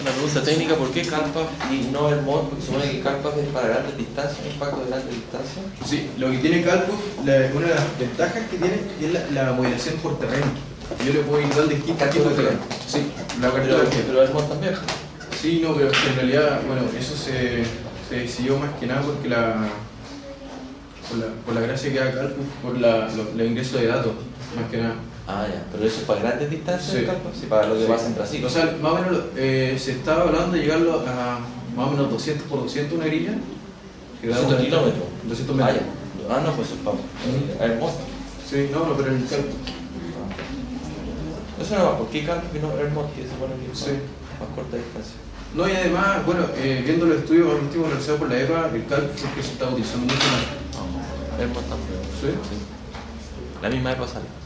Una pregunta técnica, ¿por qué Calpas y no Hermod? Porque supone que Calpas es para grandes distancias, impacto de grandes distancias. Sí, lo que tiene Calpas, una de las ventajas que tiene es la modelación por terreno. Yo le puedo ir dando distintos tipos de terreno. Sí, la cartografía. Pero Hermod también. Sí, no, pero en realidad, bueno, eso se decidió más que nada porque por la gracia que da Calpas, por los ingresos de datos, más que nada. Ah, ya, pero eso es para grandes distancias, Sí. Calpas, sí, para lo que pasa en Brasil. O sea, más o menos se estaba hablando de llegarlo a más o menos 200 por 200 una grilla. 200 kilómetros. 200 metros. Ah, no, pues es para Hermod. Sí, no, pero en el Calpas. Eso no va, ¿por qué Calpas y no Hermod? Que se supone que es Sí. más corta distancia. No, y además, bueno, viendo los estudios últimos realizados por la EPA, el Calpas es que se está utilizando mucho más. Hermod también. ¿Sí? La misma EPA sale.